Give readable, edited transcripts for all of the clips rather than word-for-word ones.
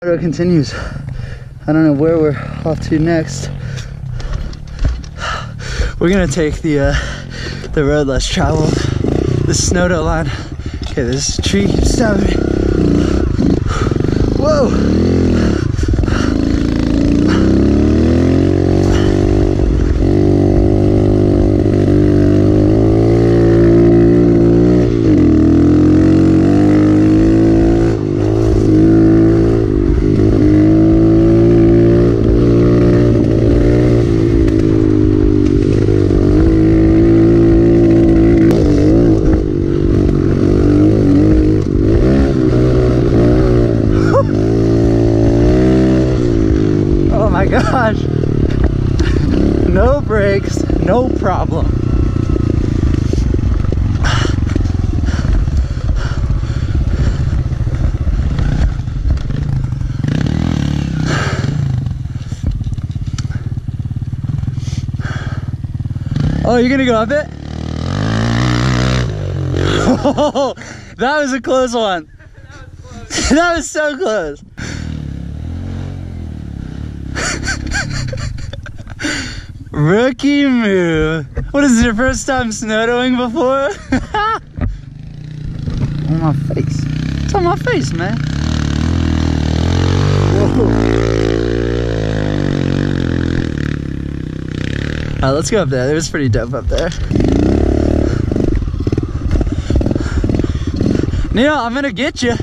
It continues. I don't know where we're off to next. We're gonna take the road less traveled, the Snowdo line. Okay, this tree keeps stabbing me. Whoa! Gosh, no brakes, no problem. Oh, you're gonna go up it? Oh, that was a close one. That was so close. Rookie move. What is it, your first time snowdoing before? On my face. It's on my face, man. Whoa. Alright, let's go up there. It was pretty dope up there. Neil, I'm gonna get you.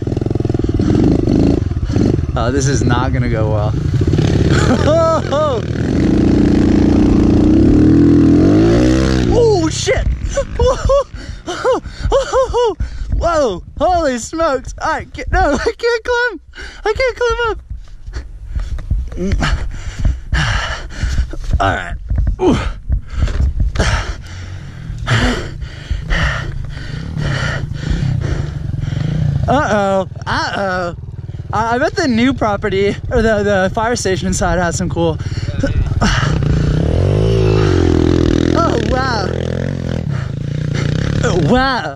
Oh, this is not gonna go well. Oh shit! Whoa! Holy smokes! No, I can't climb! I can't climb up! Alright. Uh-oh. Uh-oh. I bet the new property, or the fire station side has some cool... Oh, wow. Oh, wow.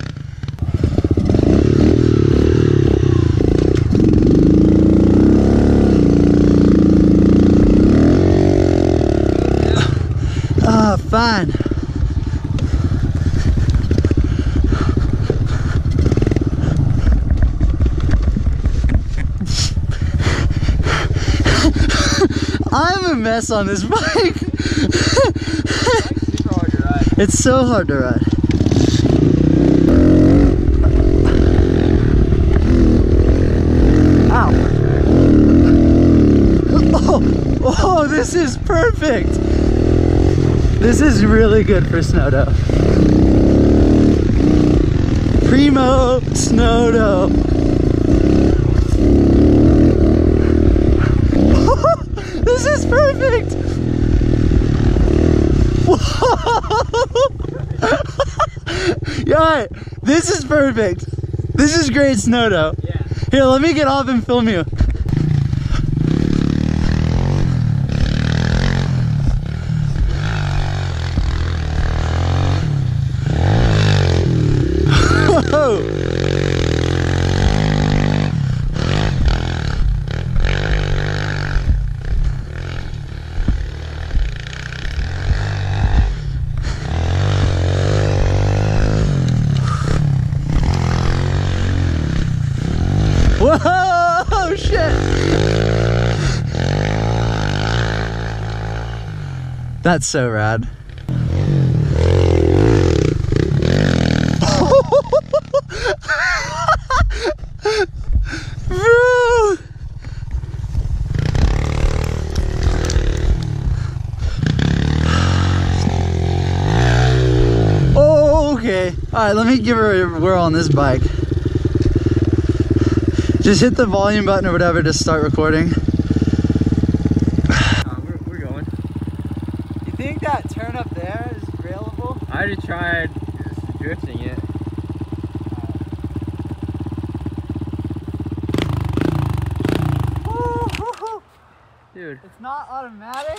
Oh, fine. I'm a mess on this bike. It's so hard to ride. Ow. Oh, this is perfect. This is really good for Snowdo. Primo Snowdo. This is perfect. Yeah, this is perfect. This is great Snowdo. Yeah. Here, let me get off and film you. Whoa, shit! That's so rad. Bro! Oh, okay. Alright, let me give her a whirl on this bike. Just hit the volume button or whatever to start recording. We're going. You think that turn up there is available? I already tried drifting it. Dude. It's not automatic?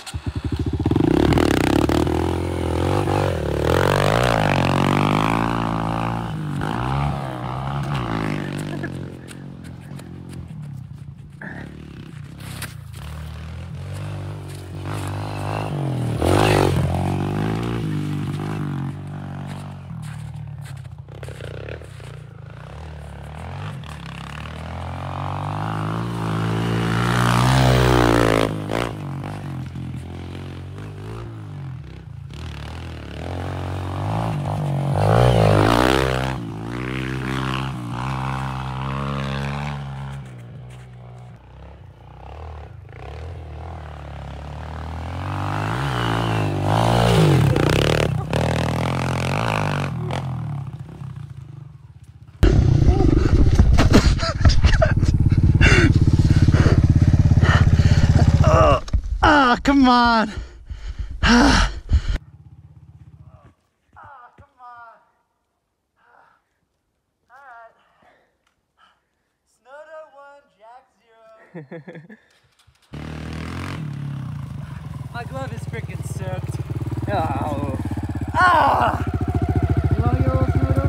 Oh, come on. Oh, come on. All right. Snowdo 1, Jack 0. My glove is freaking soaked. Oh. Ah! You want to get a little Snowdo?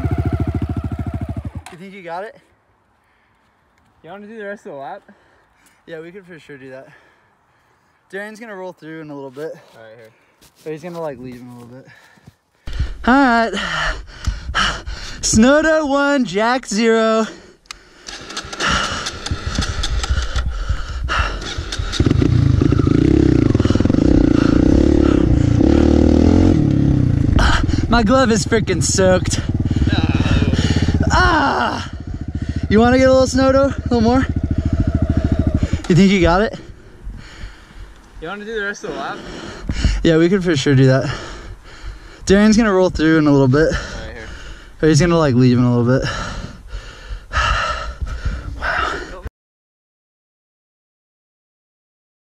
You think you got it? You want to do the rest of the lap? Yeah, we could for sure do that. Darian's gonna roll through in a little bit. Alright, here. But he's gonna like lead him a little bit. Alright. Snowdo 1, Jack 0. My glove is freaking soaked. No. Ah! You want to get a little Snowdo? A little more? You think you got it? You want to do the rest of the lap? Yeah, we could for sure do that. Darian's gonna roll through in a little bit. Alright, here. But he's gonna like leave him a little bit.